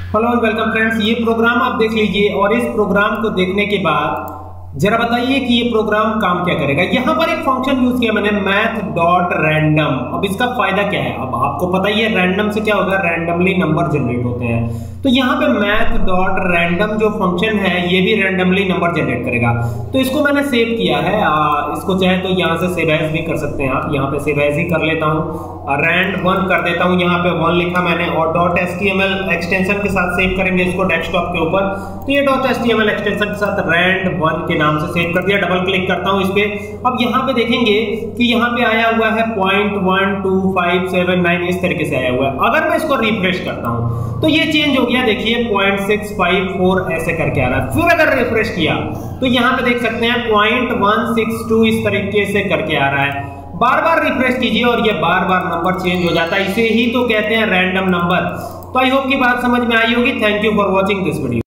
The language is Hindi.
हेलो एंड वेलकम फ्रेंड्स, ये प्रोग्राम आप देख लीजिए और इस प्रोग्राम को देखने के बाद जरा बताइए कि ये प्रोग्राम काम क्या करेगा। यहाँ पर एक फंक्शन यूज किया मैंने मैथ डॉट रैंडम। अब इसका फायदा क्या है, अब आपको पता ही है रैंडम से क्या होगा, रैंडमली नंबर जनरेट होते हैं। तो यहाँ पे मैथ डॉट रैंडम जो फंक्शन है ये भी रैंडमली नंबर जनरेट करेगा। तो इसको मैंने सेव किया है, इसको चाहे तो यहाँ से सेव एज भी कर सकते हैं आप। यहाँ पे सेव एज ही कर लेता हूँ, rand1 कर देता हूँ। यहाँ पे 1 लिखा मैंने और .html एक्सटेंशन के साथ सेव करेंगे इसको डेस्कटॉप के ऊपर। तो ये .html एक्सटेंशन के साथ rand1 के नाम से सेव कर दिया। डबल क्लिक करता हूँ इस पे। अब यहाँ पे देखेंगे कि यहाँ पे आया हुआ है 0.12579 इस तरीके से आया हुआ है। अगर मैं इसको रिफ्रेश करता हूँ तो ये चेंज हो गया, देखिए 0.654 ऐसे करके आ रहा है। फिर अगर रिफ्रेश किया तो यहाँ पे देख सकते हैं 0.162 इस तरीके से करके आ रहा है। बार बार रिफ्रेश कीजिए और ये बार बार नंबर चेंज हो जाता है। इसे ही तो कहते हैं रैंडम नंबर। तो आई होप की बात समझ में आई होगी। Thank you for watching this video.